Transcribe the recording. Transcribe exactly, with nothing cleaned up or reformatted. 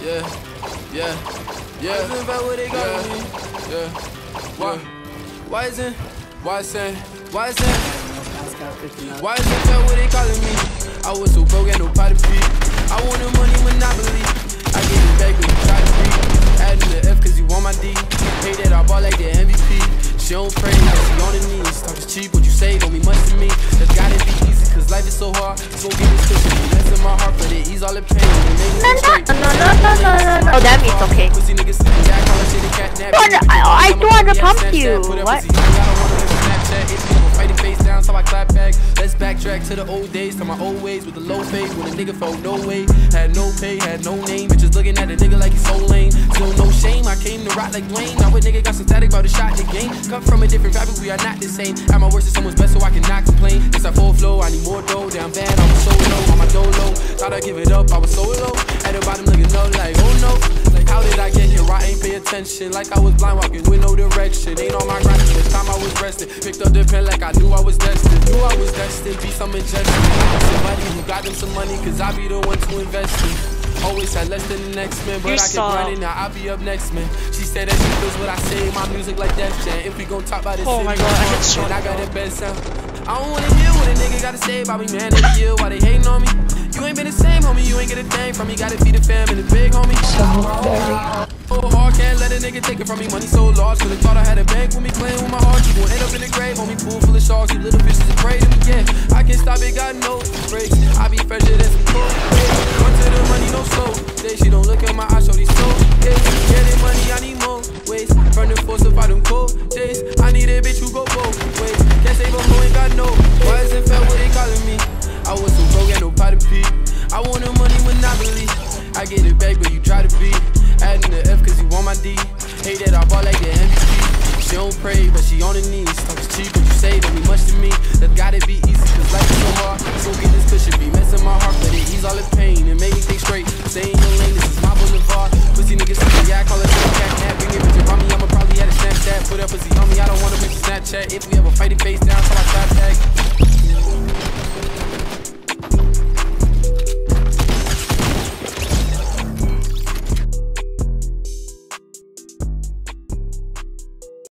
yeah, yeah, yeah. Why isn't that what they got me? Yeah, why? Why isn't? Why isn't? Why isn't? Why isn't that what they calling me? I was so broke, ain't no pot to feed. I want the money monopoly. I get it back when you try to breathe. Adding the F cause you want my D. Hey that I bought like the M V P. She don't pray, but she on her knees. Talk is cheap, what you say don't mean much to me. That's gotta be easy, cause life is so hard. So give this cushion, you mess in my heart, but it ease all the pain. No, no, no, no, no, no, no. Oh, that means okay. I, I two hundred pumped you. What? Fighting face down, so I clap back. Let's backtrack to the old days, to my old ways with the low fade. When a nigga felt no way, had no pay, had no name. Bitches looking at a nigga like he's so lame. Still no shame, I came to rock like Dwayne. Now a nigga got some static about the shot the game. Come from a different fabric, we are not the same. At my worst, is someone's best, so I cannot complain. It's a full flow, I need more dough. Damn bad, I was so low, on my dolo. Thought I'd give it up, I was so low. At the bottom looking up like, oh no. Like how did I get here? I ain't pay attention. Like I was blind walking with no direction. Ain't on my grind, this time I was resting. Picked up the pen like I knew I was destined. Knew I was destined, be some ingestion. Somebody who got them some money, cause I be the one to invest in. Always had less than the next man, but I kept grinding, now I'll be up next man. She said that she feels what I say, my music like Def Jam. If we gon' talk about this, oh my god, I get shot. I got the best sound. I don't wanna hear what a nigga gotta say about me, man. Every year, why they hating on me? You ain't been the same, homie. You ain't get a thing from me. Gotta feed the fam and the big homie. So very oh, hard, can't let a nigga take it from me. Money so large, could've thought I had a bank with me playing with my heart. You gon' end up in the grave, homie. Pool full of sharks, you little fishes afraid of me. Yeah, I can't stop it, got no breaks. I be fresher than some cold days. Run to the money, no slow days. She don't look at my eyes, show these soul days. Getting money, I need more ways. Burn the force about them cold days. I need a bitch who go both ways. Can't save a hoe, ain't got no. Why isn't felt what they calling me? I was so broke, ain't no pot to pee. I want the money monopoly. I get it back, but you try to be. Adding the F cause you want my D. Hey that I bought like the M V P. She don't pray, but she on her knees. Talk is cheap, what you say don't mean much to me. That gotta be easy, cause life is so hard. So get this cushion, be messing my heart, but it ease all the pain and make me think straight.